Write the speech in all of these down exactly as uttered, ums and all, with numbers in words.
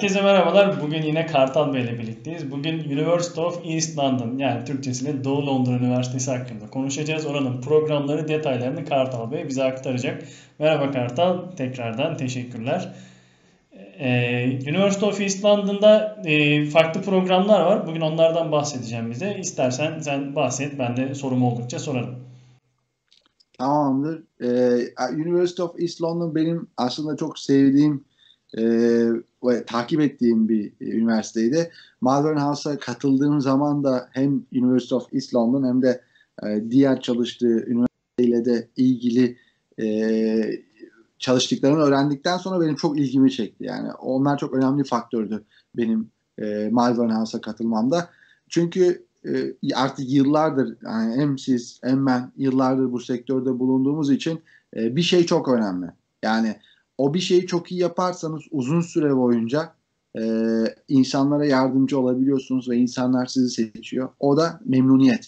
Herkese merhabalar. Bugün yine Kartal Bey ile birlikteyiz. Bugün University of East London, yani Türkçesiyle Doğu Londra Üniversitesi hakkında konuşacağız. Oranın programları, detaylarını Kartal Bey bize aktaracak. Merhaba Kartal, tekrardan teşekkürler. Ee, University of East London'da e, farklı programlar var. Bugün onlardan bahsedeceğim bize. İstersen sen bahset, ben de sorum oldukça sorarım. Tamamdır. Ee, University of East London benim aslında çok sevdiğim e, ve takip ettiğim bir e, üniversiteydi. Malvern House'a katıldığım zaman da hem University of East London hem de e, diğer çalıştığı üniversiteyle de ilgili e, çalıştıklarını öğrendikten sonra benim çok ilgimi çekti. Yani onlar çok önemli faktördü benim e, Malvern House'a katılmamda. Çünkü e, artık yıllardır yani hem siz hem ben yıllardır bu sektörde bulunduğumuz için e, bir şey çok önemli. Yani o bir şeyi çok iyi yaparsanız uzun süre boyunca e, insanlara yardımcı olabiliyorsunuz ve insanlar sizi seçiyor. O da memnuniyet.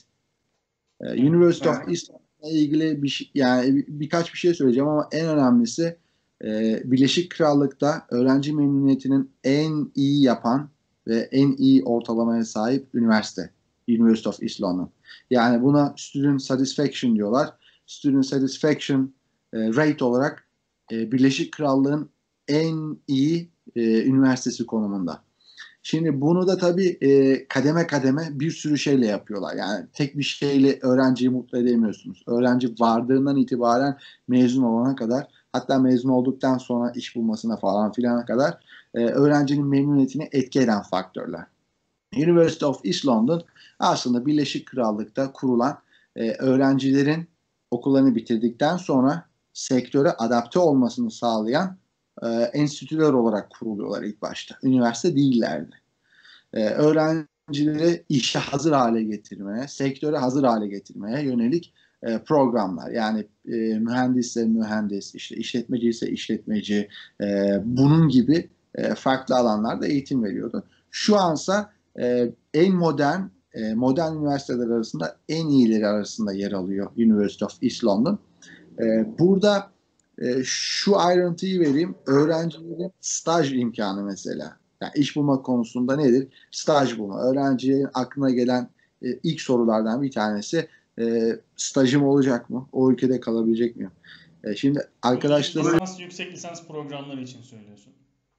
E, University of East'le ilgili bir şey, yani birkaç bir şey söyleyeceğim ama en önemlisi e, Birleşik Krallık'ta öğrenci memnuniyetinin en iyi yapan ve en iyi ortalamaya sahip üniversite. University of East London. Yani buna Student Satisfaction diyorlar. Student Satisfaction e, Rate olarak e, Birleşik Krallık'ın en iyi e, üniversitesi konumunda. Şimdi bunu da tabii e, kademe kademe bir sürü şeyle yapıyorlar. Yani tek bir şeyle öğrenciyi mutlu edemiyorsunuz. Öğrenci vardığından itibaren mezun olana kadar, hatta mezun olduktan sonra iş bulmasına falan filana kadar e, öğrencinin memnuniyetini etki eden faktörler. University of East London aslında Birleşik Krallık'ta kurulan e, öğrencilerin okullarını bitirdikten sonra sektöre adapte olmasını sağlayan e, enstitüler olarak kuruluyorlar ilk başta. Üniversite değillerdi. E, öğrencileri işe hazır hale getirmeye, sektöre hazır hale getirmeye yönelik e, programlar. Yani e, mühendisse mühendis, işte işletmeci ise işletmeci, e, bunun gibi e, farklı alanlarda eğitim veriyordu. Şu ansa e, en modern, e, modern üniversiteler arasında en iyileri arasında yer alıyor University of East London. E, burada e, şu ayrıntıyı vereyim. Öğrencilerin staj imkanı mesela. Yani iş bulma konusunda nedir? Staj bulma. Öğrencilerin aklına gelen e, ilk sorulardan bir tanesi e, stajım olacak mı? O ülkede kalabilecek miyim? E, şimdi arkadaşlarım Lisans, yüksek lisans programları için söylüyorsun.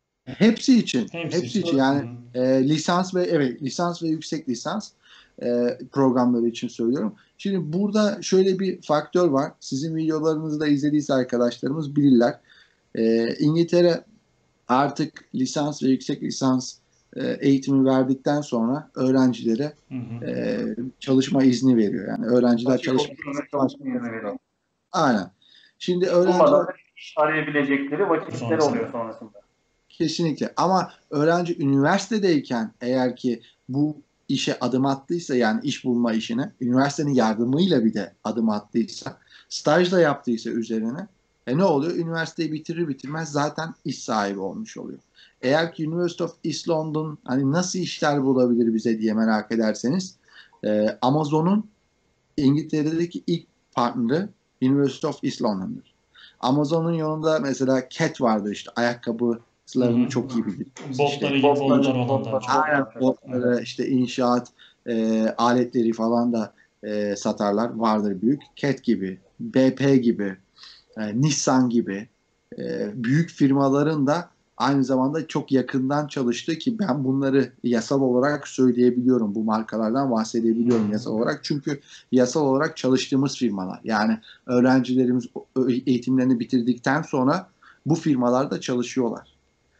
hepsi için, Hepsi hepsi için. için Hı yani hı. e, lisans ve evet lisans ve yüksek lisans e, programları için söylüyorum. Şimdi burada şöyle bir faktör var. Sizin videolarınızı da izlediyse arkadaşlarımız bilirler. E, İngiltere artık lisans ve yüksek lisans e, eğitimi verdikten sonra öğrencilere Hı hı. e, çalışma izni veriyor. Yani öğrenciler Açık çalışma okul ve çalışma izni veriyor. Aynen. Şimdi İş öğrenciler bulmadan da iş arayabilecekleri vakitleri oluyor Sonrasında. sonrasında. kesinlikle ama öğrenci üniversitedeyken eğer ki bu işe adım attıysa, yani iş bulma işine üniversitenin yardımıyla bir de adım attıysa, staj da yaptıysa üzerine, e ne oluyor? Üniversiteyi bitirir bitirmez zaten iş sahibi olmuş oluyor. Eğer ki University of East London hani nasıl işler bulabilir bize diye merak ederseniz, e, Amazon'un İngiltere'deki ilk partneri University of East London'dır. Amazon'un yanında mesela Cat vardır, işte Hı ayakkabılarını hı. çok iyi bilir. İşte Botları gibi, botlar olan daha çok. aynen Hı hı. botları, işte inşaat e, aletleri falan da e, satarlar. Vardır büyük. Cat gibi, B P gibi, e, Nissan gibi e, büyük firmaların da aynı zamanda çok yakından çalıştığı, ki ben bunları yasal olarak söyleyebiliyorum. Bu markalardan bahsedebiliyorum yasal olarak. Çünkü yasal olarak çalıştığımız firmalar. Yani öğrencilerimiz eğitimlerini bitirdikten sonra bu firmalarda çalışıyorlar.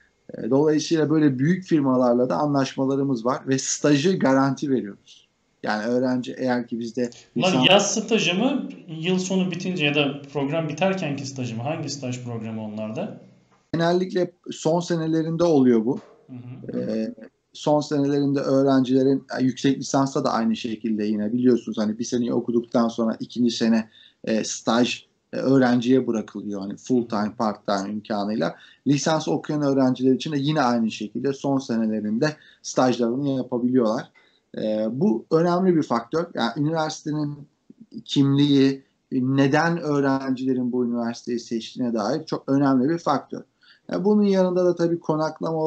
E, Dolayısıyla böyle büyük firmalarla da anlaşmalarımız var ve stajı garanti veriyoruz. Yani öğrenci eğer ki bizde Bunlar lisans, yaz stajı mı, yıl sonu bitince ya da program biterkenki stajı mı? Hangi staj programı onlarda? genellikle son senelerinde oluyor bu. Hı hı. Ee, son senelerinde öğrencilerin yani yüksek lisansta da aynı şekilde, yine biliyorsunuz hani bir seneyi okuduktan sonra ikinci sene e, staj e, öğrenciye bırakılıyor, hani full time part time imkanıyla. Lisans okuyan öğrenciler için de yine aynı şekilde son senelerinde stajlarını yapabiliyorlar. E, bu önemli bir faktör. Yani üniversitenin kimliği, neden öğrencilerin bu üniversiteyi seçtiğine dair çok önemli bir faktör. Yani bunun yanında da tabii konaklama olarak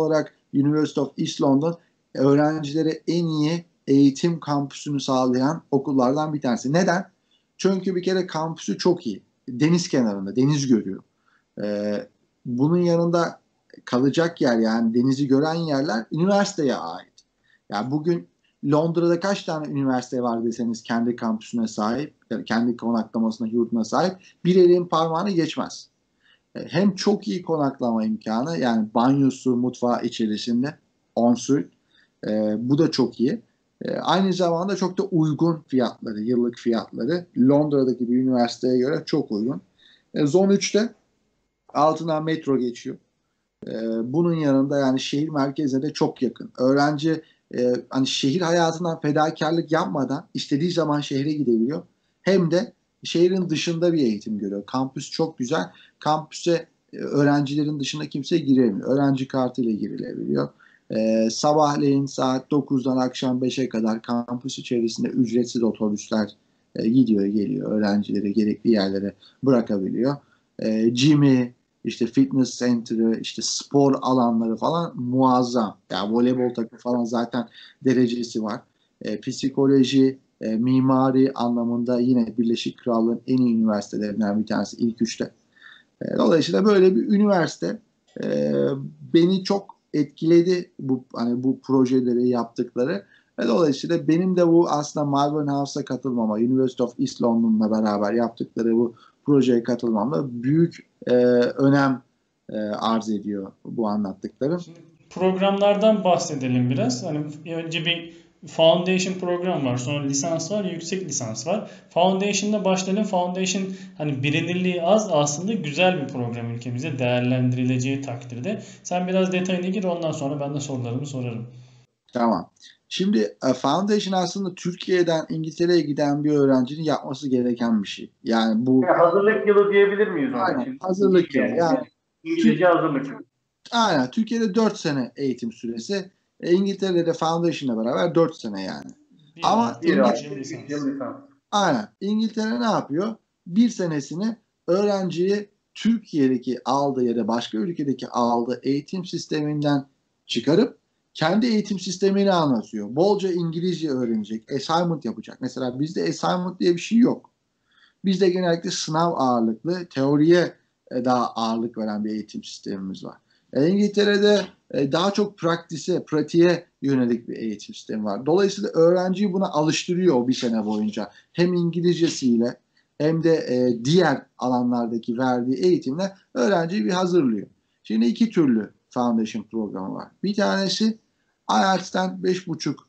University of East London öğrencilere en iyi eğitim kampüsünü sağlayan okullardan bir tanesi. Neden? Çünkü bir kere kampüsü çok iyi. Deniz kenarında, deniz görüyor. Ee, bunun yanında kalacak yer, yani denizi gören yerler üniversiteye ait. Yani bugün Londra'da kaç tane üniversite var deseniz kendi kampüsüne sahip, yani kendi konaklamasına, yurduna sahip, bir elin parmağını geçmez. Ee, hem çok iyi konaklama imkanı, yani banyosu, mutfağı içerisinde, ensuite. Ee, bu da çok iyi. Ee, aynı zamanda çok da uygun fiyatları, yıllık fiyatları Londra'daki bir üniversiteye göre çok uygun. Ee, Zone üçte altından metro geçiyor. Ee, bunun yanında yani şehir merkezine de çok yakın. Öğrenci e, hani şehir hayatından fedakarlık yapmadan istediği zaman şehre gidebiliyor. Hem de şehrin dışında bir eğitim görüyor. Kampüs çok güzel. Kampüse e, öğrencilerin dışında kimse giremiyor. Öğrenci kartıyla girilebiliyor. Ee, sabahleyin saat dokuzdan akşam beşe kadar kampüs içerisinde ücretsiz otobüsler e, gidiyor geliyor. Öğrencileri gerekli yerlere bırakabiliyor. E, gym'i, işte fitness center'ı, işte spor alanları falan muazzam. Yani voleybol takımı falan zaten derecesi var. E, psikoloji, e, mimari anlamında yine Birleşik Krallığın en iyi üniversitelerinden bir tanesi, ilk üçte. E, dolayısıyla böyle bir üniversite e, beni çok etkiledi, bu hani bu projeleri yaptıkları. Ve dolayısıyla benim de bu aslında Malvern House'a katılmama, University of East London'la beraber yaptıkları bu projeye katılmamda büyük e, önem e, arz ediyor bu anlattıklarım. Şimdi programlardan bahsedelim biraz. Hani önce bir Foundation program var, sonra lisans var, yüksek lisans var. Foundation'da başlayalım. Foundation hani bilinirliği az, aslında güzel bir program ülkemizde değerlendirileceği takdirde. Sen biraz detayına gir, ondan sonra ben de sorularımı sorarım. Tamam. Şimdi e, Foundation aslında Türkiye'den İngiltere'ye giden bir öğrencinin yapması gereken bir şey. Yani bu Yani hazırlık yılı diyebilir miyiz ona? aynen, Şimdi hazırlık yılı. Yani İngilizce hazırlık yılı. aynen, Türkiye'de dört sene eğitim süresi. E, İngiltere'de de Foundation'la beraber dört sene yani. Bir Ama artı Bir üç artı yıl üç lisans. yıl lisans. aynen, İngiltere ne yapıyor? Bir senesini öğrenciyi Türkiye'deki aldığı ya da başka ülkedeki aldığı eğitim sisteminden çıkarıp kendi eğitim sistemini anlatıyor. Bolca İngilizce öğrenecek, assignment yapacak. Mesela bizde assignment diye bir şey yok. Bizde genellikle sınav ağırlıklı, teoriye e, daha ağırlık veren bir eğitim sistemimiz var. E, İngiltere'de e, daha çok praktise, pratiğe yönelik bir eğitim sistemi var. Dolayısıyla öğrenciyi buna alıştırıyor o bir sene boyunca. Hem İngilizcesiyle hem de e, diğer alanlardaki verdiği eğitimle öğrenciyi bir hazırlıyor. Şimdi iki türlü foundation programı var. Bir tanesi I E L T S'ten beş buçuk,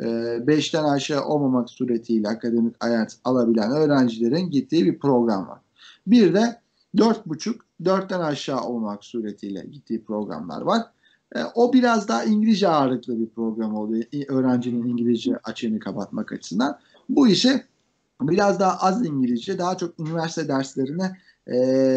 beşten aşağı olmamak suretiyle akademik I E L T S alabilen öğrencilerin gittiği bir program var. Bir de dört buçuk, dörtten aşağı olmak suretiyle gittiği programlar var. E, o biraz daha İngilizce ağırlıklı bir program oluyor. Öğrencinin İngilizce açığını kapatmak açısından. Bu ise biraz daha az İngilizce, daha çok üniversite derslerine e,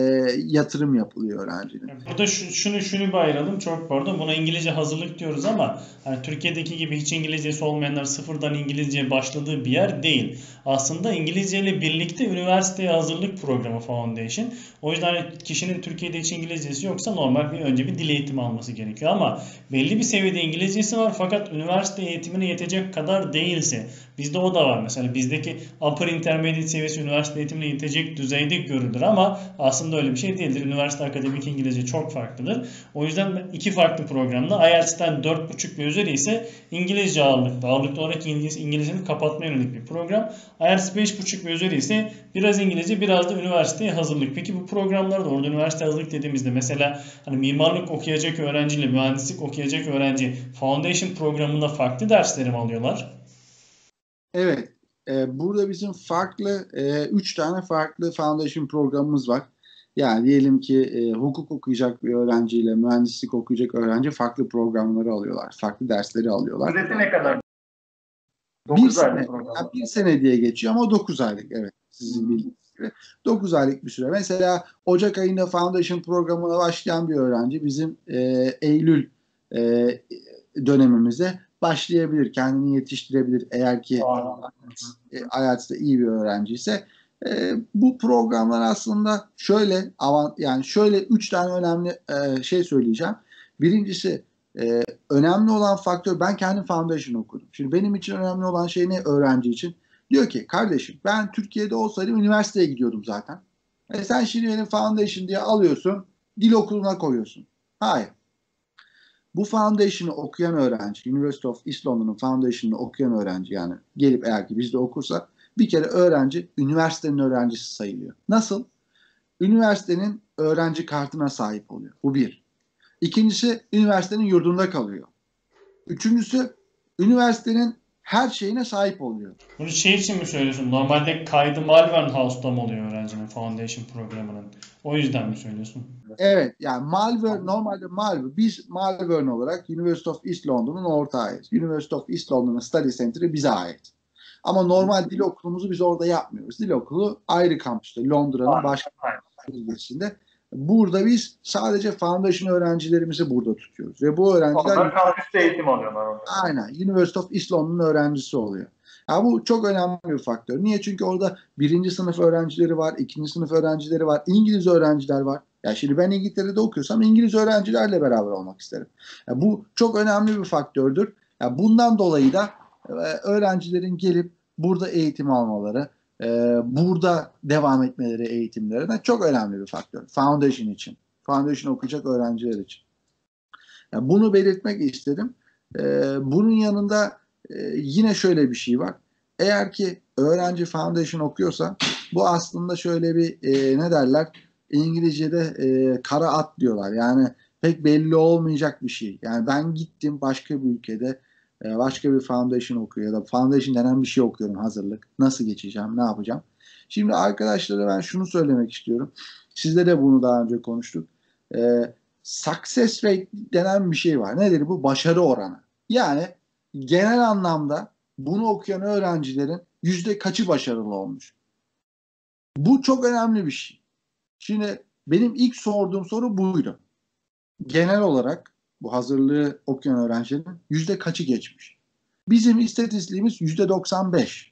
yatırım yapılıyor öğrencinin. Yani burada şu- şunu şunu bir ayıralım. Çok pardon. Buna İngilizce hazırlık diyoruz ama hani Türkiye'deki gibi hiç İngilizcesi olmayanlar sıfırdan İngilizceye başladığı bir yer değil. Aslında İngilizce ile birlikte üniversiteye hazırlık programı Foundation. O yüzden hani kişinin Türkiye'de hiç İngilizcesi yoksa normal bir önce bir dil eğitimi alması gerekiyor ama belli bir seviyede İngilizcesi var fakat üniversite eğitimine yetecek kadar değilse, bizde o da var. Mesela bizdeki upper intermediate seviyesi üniversite eğitimine yetecek düzeyde görülür ama aslında öyle bir şey değildir. Üniversite akademik İngilizce çok farklıdır. O yüzden iki farklı programda I E L T S'ten dört buçuk ve üzeri ise İngilizce ağırlıklı. Ağırlıklı olarak İngiliz, İngilizcenin kapatma yönelik bir program. I E L T S beş buçuk ve üzeri ise biraz İngilizce, biraz da üniversiteye hazırlık. Peki bu programlarda orada üniversite hazırlık dediğimizde mesela hani mimarlık okuyacak öğrenciyle mühendislik okuyacak öğrenci Foundation programında farklı dersleri mi alıyorlar? Evet, e, burada bizim farklı, e, üç tane farklı foundation programımız var. Yani diyelim ki e, hukuk okuyacak bir öğrenciyle mühendislik okuyacak öğrenci farklı programları alıyorlar, farklı dersleri alıyorlar. Süresi ne kadar? Bir dokuz sene, aylık program. yani bir sene diye geçiyor ama dokuz aylık, evet, sizin bildiğiniz gibi. dokuz aylık bir süre. Mesela Ocak ayında foundation programına başlayan bir öğrenci bizim e, Eylül e, dönemimize başlayabilir, kendini yetiştirebilir eğer ki e, I E L T S'te iyi bir öğrenci ise. E, bu programlar aslında şöyle avant, yani şöyle üç tane önemli e, şey söyleyeceğim. Birincisi, e, önemli olan faktör, ben kendim foundation okudum. Şimdi benim için önemli olan şey ne öğrenci için? Diyor ki kardeşim ben Türkiye'de olsaydım üniversiteye gidiyordum zaten. E sen şimdi benim foundation diye alıyorsun, dil okuluna koyuyorsun. Hayır. Bu foundation'ı okuyan öğrenci, University of East London'un foundation'ını okuyan öğrenci, yani gelip eğer ki bizde okursa bir kere öğrenci üniversitenin öğrencisi sayılıyor. Nasıl? Üniversitenin öğrenci kartına sahip oluyor. Bu bir. İkincisi üniversitenin yurdunda kalıyor. Üçüncüsü üniversitenin her şeyine sahip oluyor. Bunu şey için mi söylüyorsun? Normalde kaydı Malvern House'da mı oluyor öğrencinin foundation programının? O yüzden mi söylüyorsun? Evet, yani Malvern, normalde Malvern, biz Malvern olarak University of East London'un ortağıyız. University of East London'un Study Center'ı bize ait. Ama normal dil okulumuzu biz orada yapmıyoruz. Dil okulu ayrı kampüste, Londra'nın başka bölgesinde. Burada biz sadece foundation öğrencilerimizi burada tutuyoruz. Ve bu öğrenciler... Onlar kampüste eğitim alıyorlar orada. Aynen. University of East London'un öğrencisi oluyor. Ya bu çok önemli bir faktör. Niye? Çünkü orada birinci sınıf öğrencileri var, ikinci sınıf öğrencileri var, İngiliz öğrenciler var. Ya şimdi ben İngiltere'de okuyorsam İngiliz öğrencilerle beraber olmak isterim. Ya bu çok önemli bir faktördür. Ya bundan dolayı da e, öğrencilerin gelip burada eğitim almaları, e, burada devam etmeleri eğitimlerine çok önemli bir faktör. Foundation için. Foundation okuyacak öğrenciler için. Ya bunu belirtmek istedim. Ee, bunun yanında e, yine şöyle bir şey var. Eğer ki öğrenci foundation okuyorsa bu aslında şöyle bir e, ne derler? İngilizce'de e, kara at diyorlar. Yani pek belli olmayacak bir şey. Yani ben gittim başka bir ülkede e, başka bir foundation okuyor ya da foundation denen bir şey okuyorum, hazırlık. Nasıl geçeceğim? Ne yapacağım? Şimdi arkadaşlara ben şunu söylemek istiyorum. Sizle de bunu daha önce konuştuk. E, Success rate denen bir şey var. Nedir bu? Başarı oranı. Yani genel anlamda bunu okuyan öğrencilerin yüzde kaçı başarılı olmuş? Bu çok önemli bir şey. Şimdi benim ilk sorduğum soru buydu. Genel olarak bu hazırlığı okuyan öğrencilerin yüzde kaçı geçmiş? Bizim istatistiğimiz yüzde doksan beş.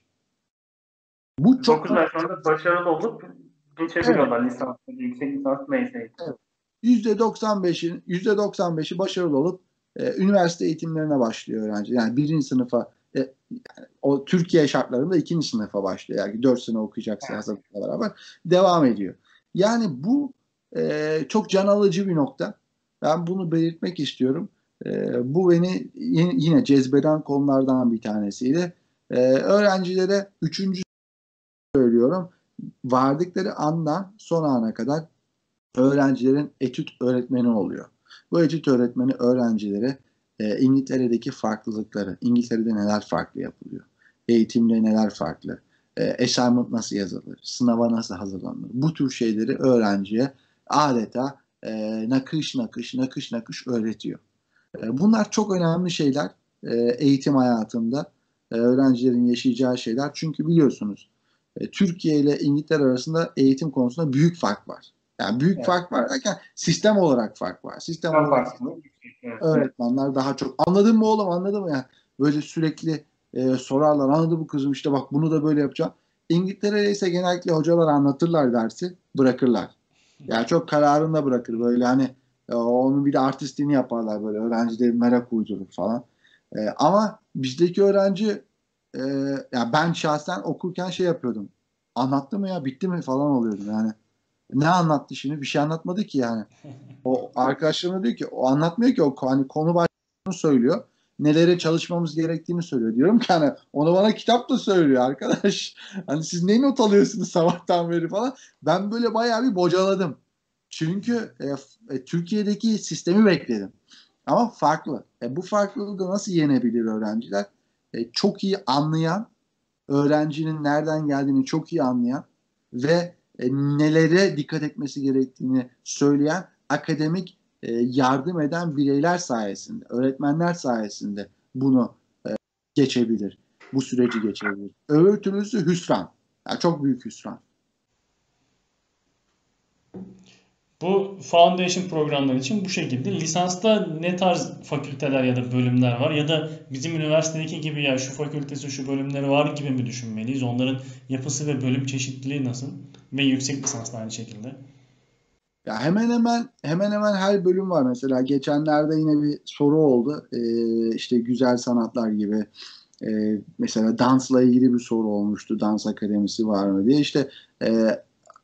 Bu çok dokuz ay sonra başarılı olup geçebiliyorlar, evet. Lisans, yüksek lisans neyse. Evet. yüzde doksan beşin yüzde doksan beşi başarılı olup e, üniversite eğitimlerine başlıyor öğrenci. Yani birinci sınıfa e, yani o Türkiye şartlarında ikinci sınıfa başlıyor. Yani dört sene okuyacaksa hazırlıkla beraber devam ediyor. Yani bu e, çok can alıcı bir nokta. Ben bunu belirtmek istiyorum. E, bu beni yine, yine cezbeden konulardan bir tanesiydi. E, öğrencilere üçüncü söylüyorum. Vardıkları andan son ana kadar öğrencilerin etüt öğretmeni oluyor. Bu etüt öğretmeni öğrencilere e, İngiltere'deki farklılıkları, İngiltere'de neler farklı yapılıyor, eğitimde neler farklı, e, assignment nasıl yazılır, sınava nasıl hazırlanır, bu tür şeyleri öğrenciye adeta e, nakış nakış nakış nakış öğretiyor. E, bunlar çok önemli şeyler e, eğitim hayatında e, öğrencilerin yaşayacağı şeyler. Çünkü biliyorsunuz e, Türkiye ile İngiltere arasında eğitim konusunda büyük fark var. Yani büyük evet. fark var derken sistem olarak fark var. Sistem ben olarak evet. öğretmenler daha çok anladın mı oğlum, anladın mı yani, böyle sürekli e, sorarlar, anladın mı kızım, işte bak bunu da böyle yapacağım. İngiltere'de ise genellikle hocalar anlatırlar dersi, bırakırlar. Yani çok kararında bırakır böyle, hani e, onun bir de artistliğini yaparlar, böyle öğrencileri merak uydurur falan. E, ama bizdeki öğrenci e, ya ben şahsen okurken şey yapıyordum. Anlattı mı ya, bitti mi falan oluyordum yani. Ne anlattı şimdi? Bir şey anlatmadı ki yani. O arkadaşlarına diyor ki o anlatmıyor ki, o hani konu başlığını söylüyor. Nelere çalışmamız gerektiğini söylüyor. Diyorum ki hani onu bana kitap da söylüyor arkadaş. Hani siz ne not alıyorsunuz sabahtan beri falan. Ben böyle bayağı bir bocaladım. Çünkü e, e, Türkiye'deki sistemi bekledim. Ama farklı. E, bu farklılığı da nasıl yenebilir öğrenciler? E, çok iyi anlayan, öğrencinin nereden geldiğini çok iyi anlayan ve e, nelere dikkat etmesi gerektiğini söyleyen, akademik e, yardım eden bireyler sayesinde, öğretmenler sayesinde bunu e, geçebilir. Bu süreci geçebilir. Öbür türlüsü hüsran. Yani çok büyük hüsran. Bu foundation programları için bu şekilde. Lisansta ne tarz fakülteler ya da bölümler var? Ya da bizim üniversitedeki gibi ya şu fakültesi şu bölümleri var gibi mi düşünmeliyiz? Onların yapısı ve bölüm çeşitliliği nasıl? Ve yüksek lisans da aynı şekilde. Ya hemen hemen hemen hemen her bölüm var. Mesela geçenlerde yine bir soru oldu. Ee, işte güzel sanatlar gibi. Ee, mesela dansla ilgili bir soru olmuştu. Dans akademisi var mı diye. İşte e,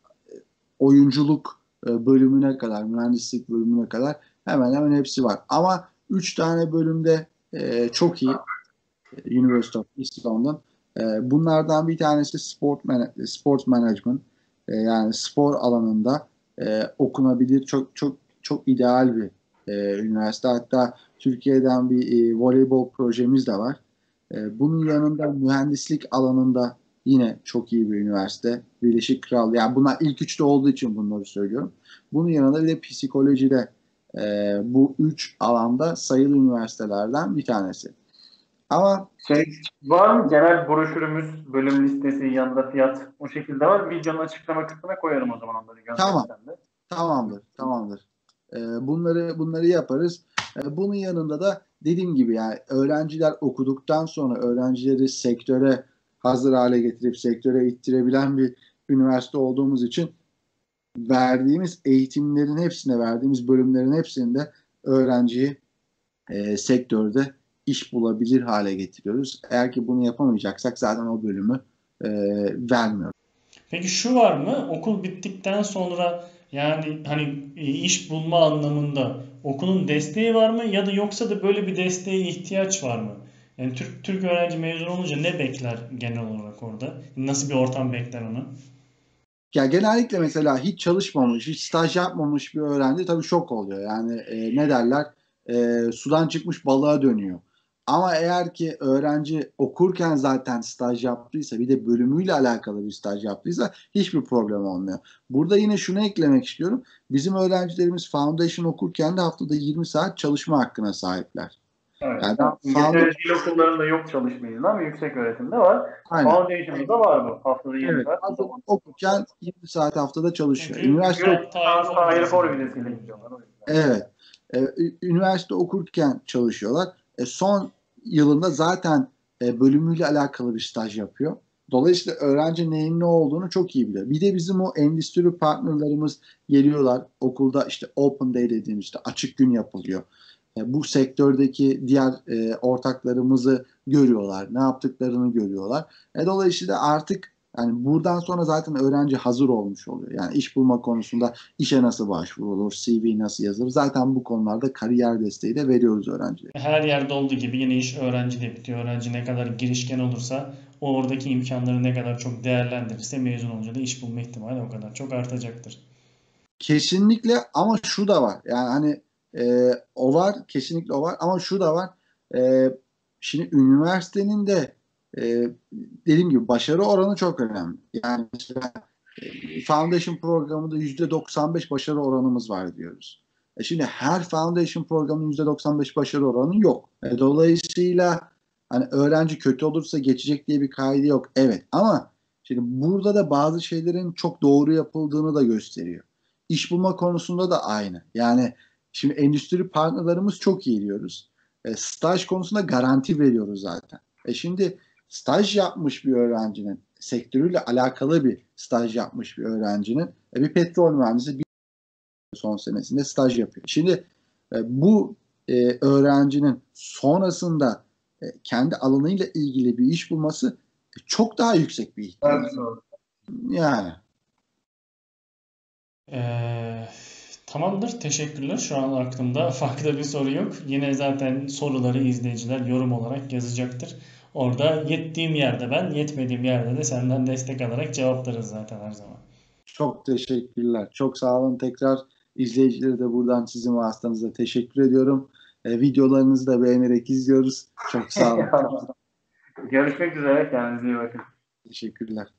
oyunculuk e, bölümüne kadar, mühendislik bölümüne kadar hemen hemen hepsi var. Ama üç tane bölümde e, çok iyi. University of East London. E, bunlardan bir tanesi sport man sport management. E, yani spor alanında e, okunabilir çok çok çok ideal bir e, üniversite. Hatta Türkiye'den bir e, voleybol projemiz de var. E, bunun yanında mühendislik alanında yine çok iyi bir üniversite. Birleşik Krallık. Yani bunlar ilk üçte olduğu için bunları söylüyorum. Bunun yanında bir de psikolojide e, bu üç alanda sayılı üniversitelerden bir tanesi. Ama Şey, var mı genel broşürümüz, bölüm listesi, yanında fiyat o şekilde var. Videonun açıklama kısmına koyarım o zaman onları tamam, gönderirsen de. tamamdır, tamamdır. E, bunları bunları yaparız. E, bunun yanında da dediğim gibi yani öğrenciler okuduktan sonra öğrencileri sektöre hazır hale getirip sektöre ittirebilen bir üniversite olduğumuz için verdiğimiz eğitimlerin hepsine, verdiğimiz bölümlerin hepsinde öğrenciyi e, sektörde iş bulabilir hale getiriyoruz. Eğer ki bunu yapamayacaksak zaten o bölümü e, vermiyoruz. Peki şu var mı? Okul bittikten sonra yani hani e, iş bulma anlamında okulun desteği var mı ya da yoksa da böyle bir desteğe ihtiyaç var mı? Yani Türk Türk öğrenci mezun olunca ne bekler genel olarak orada? Nasıl bir ortam bekler onu? Ya genellikle mesela hiç çalışmamış, hiç staj yapmamış bir öğrenci tabii şok oluyor. Yani e, ne derler? E, sudan çıkmış balığa dönüyor. Ama eğer ki öğrenci okurken zaten staj yaptıysa, bir de bölümüyle alakalı bir staj yaptıysa hiçbir problem olmuyor. Burada yine şunu eklemek istiyorum. Bizim öğrencilerimiz foundation okurken de haftada yirmi saat çalışma hakkına sahipler. Evet. Yani ben İngiltere foundation, dil okullarında yok çalışma izni ama yüksek öğretimde var. aynen. Foundation'da var bu. Haftada yirmi Evet. saat. Hazır okurken yirmi saat haftada çalışıyor. Çünkü Üniversite grad time Tam for Tahir vizesiyle For vizesiyle gidiyor. gidiyorlar o yüzden. Evet. Ee, üniversite okurken çalışıyorlar. E, son yılında zaten e, bölümüyle alakalı bir staj yapıyor. Dolayısıyla öğrenci neyin ne olduğunu çok iyi biliyor. Bir de bizim o endüstri partnerlarımız geliyorlar. Okulda işte Open Day dediğimiz işte açık gün yapılıyor. E, bu sektördeki diğer e, ortaklarımızı görüyorlar. Ne yaptıklarını görüyorlar. E, dolayısıyla artık yani buradan sonra zaten öğrenci hazır olmuş oluyor. Yani iş bulma konusunda işe nasıl başvurulur, C V nasıl yazılır? Zaten bu konularda kariyer desteği de veriyoruz öğrencilere. Her yerde olduğu gibi yine iş öğrenciyle bitiyor. Öğrenci ne kadar girişken olursa o oradaki imkanları ne kadar çok değerlendirirse mezun olunca da iş bulma ihtimali o kadar çok artacaktır. Kesinlikle ama şu da var. Yani hani e, o var, kesinlikle o var ama şu da var. E, şimdi üniversitenin de e, dediğim gibi başarı oranı çok önemli. Yani mesela e, Foundation programında yüzde doksan beş başarı oranımız var diyoruz. E şimdi her Foundation programının yüzde doksan beş başarı oranı yok. E, dolayısıyla hani öğrenci kötü olursa geçecek diye bir kaydı yok. Evet ama şimdi burada da bazı şeylerin çok doğru yapıldığını da gösteriyor. İş bulma konusunda da aynı. Yani şimdi endüstri partnerlarımız çok iyi diyoruz. E, staj konusunda garanti veriyoruz zaten. E şimdi staj yapmış bir öğrencinin, sektörüyle alakalı bir staj yapmış bir öğrencinin, e, bir petrol mühendisi bir son senesinde staj yapıyor. Şimdi e, bu e, öğrencinin sonrasında e, kendi alanıyla ilgili bir iş bulması e, çok daha yüksek bir ihtimal. Evet, doğru. Yani. Ee, tamamdır. Teşekkürler. Şu an aklımda farklı bir soru yok. Yine zaten soruları izleyiciler yorum olarak yazacaktır. Orada yettiğim yerde ben, yetmediğim yerde de senden destek alarak cevaplarız zaten her zaman. Çok teşekkürler. Çok sağ olun. Tekrar izleyicilere de buradan sizin vasıtanızla teşekkür ediyorum. E, videolarınızı da beğenerek izliyoruz. Çok sağ olun. Görüşmek üzere. Kendinize iyi bakın. Teşekkürler.